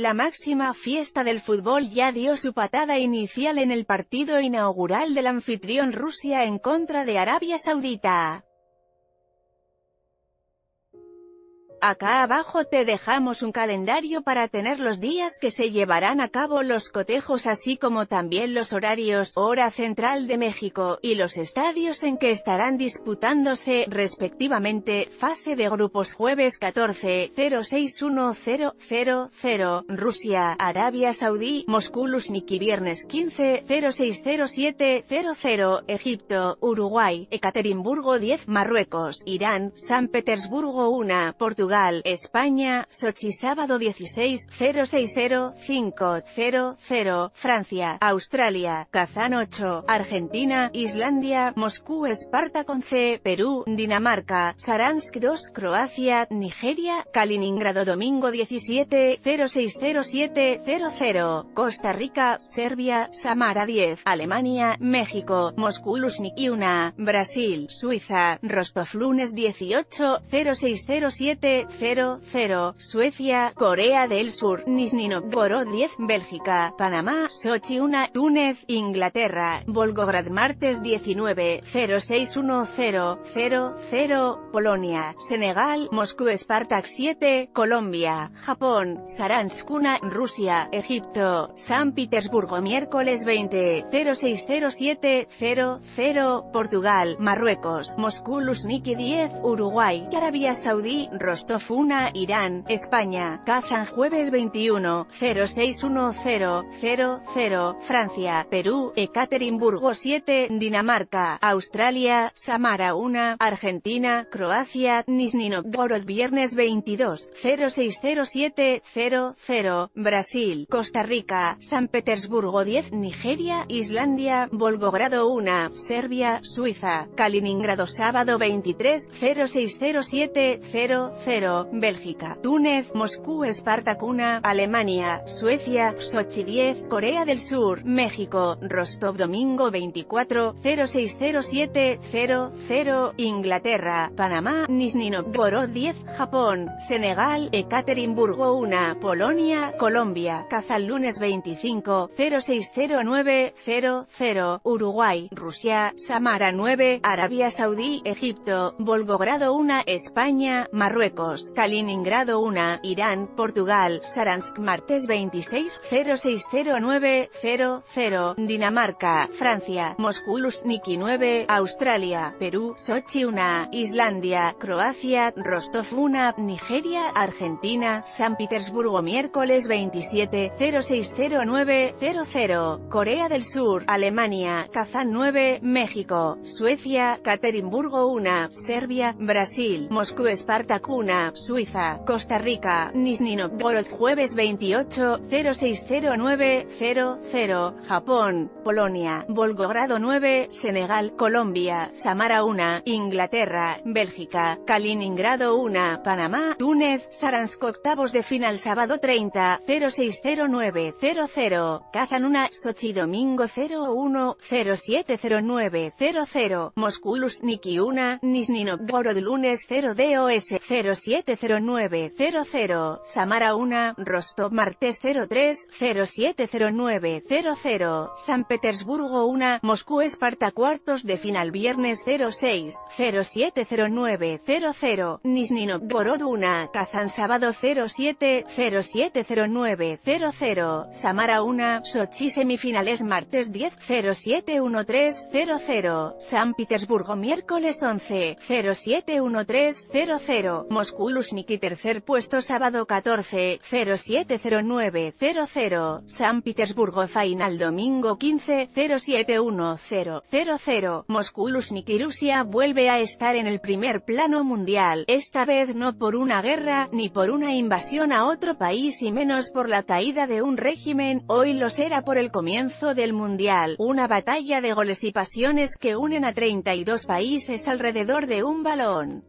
La máxima fiesta del fútbol ya dio su patada inicial en el partido inaugural del anfitrión Rusia en contra de Arabia Saudita. Acá abajo te dejamos un calendario para tener los días que se llevarán a cabo los cotejos, así como también los horarios, hora central de México, y los estadios en que estarán disputándose, respectivamente. Fase de grupos: jueves 14, 061000, Rusia, Arabia Saudí, Moscú Luzhniki; viernes 15, 060700, Egipto, Uruguay, Ekaterimburgo 10, Marruecos, Irán, San Petersburgo 1, Portugal, España, Sochi; sábado 16, 060500, Francia, Australia, Kazán 8, Argentina, Islandia, Moscú, Esparta con C, Perú, Dinamarca, Saransk 2, Croacia, Nigeria, Kaliningrado; domingo 17, 060700, Costa Rica, Serbia, Samara 10, Alemania, México, Moscú Luzhniki 1, Brasil, Suiza, Rostov; lunes 18, 060700, Suecia, Corea del Sur, Nizhny Novgorod 10, Bélgica, Panamá, Sochi 1, Túnez, Inglaterra, Volgograd; martes 19, 061000, Polonia, Senegal, Moscú, Spartak 7, Colombia, Japón, Saransk 1, Rusia, Egipto, San Petersburgo; miércoles 20, 060700, Portugal, Marruecos, Moscú Luzhniki 10, Uruguay, Arabia Saudí, Rostov 1, Irán, España, Kazán; jueves 21, 061000, Francia, Perú, Ekaterimburgo 7, Dinamarca, Australia, Samara 1, Argentina, Croacia, Nizhny Novgorod; viernes 22, 060700, Brasil, Costa Rica, San Petersburgo 10, Nigeria, Islandia, Volgogrado 1, Serbia, Suiza, Kaliningrado; sábado 23, 060700, Bélgica, Túnez, Moscú, Spartak 1, Alemania, Suecia, Sochi 10, Corea del Sur, México, Rostov; domingo 24, 060700, Inglaterra, Panamá, Nizhny Novgorod 10, Japón, Senegal, Ekaterimburgo 1, Polonia, Colombia, Kazán; lunes 25, 060900, Uruguay, Rusia, Samara 9, Arabia Saudí, Egipto, Volgogrado 1, España, Marruecos, Kaliningrado 1, Irán, Portugal, Saransk; martes 26, 060900, Dinamarca, Francia, Moscú Luzhniki 9, Australia, Perú, Sochi 1, Islandia, Croacia, Rostov 1, Nigeria, Argentina, San Petersburgo; miércoles 27, 060900, Corea del Sur, Alemania, Kazán 9, México, Suecia, Ekaterimburgo 1, Serbia, Brasil, Moscú, Spartak 1, Suiza, Costa Rica, Nizhny Novgorod; jueves 28, 060900, Japón, Polonia, Volgogrado 9, Senegal, Colombia, Samara 1, Inglaterra, Bélgica, Kaliningrado 1, Panamá, Túnez, Saransk; octavos de final, sábado 30, 060900, Kazán 1, Sochi; domingo 01070900, Moscú Luzhniki 1, Nizhny Novgorod; lunes 0DOS 070900, Samara 1, Rostov; martes 03070900, San Petersburgo 1, Moscú, Esparta; cuartos de final, viernes 06070900, Nizhny Novgorod 1, Kazán; sábado 070900, Samara 1, Sochi; semifinales, martes 10-071300, San Petersburgo; miércoles 11-071300, Moscú Luzhniki; tercer puesto, sábado 14-070900, San Petersburgo; final, domingo 15-071000, Moscú Luzhniki. Rusia vuelve a estar en el primer plano mundial, esta vez no por una guerra, ni por una invasión a otro país, y menos por la caída de un régimen; hoy lo será por el comienzo del mundial, una batalla de goles y pasiones que unen a 32 países alrededor de un balón.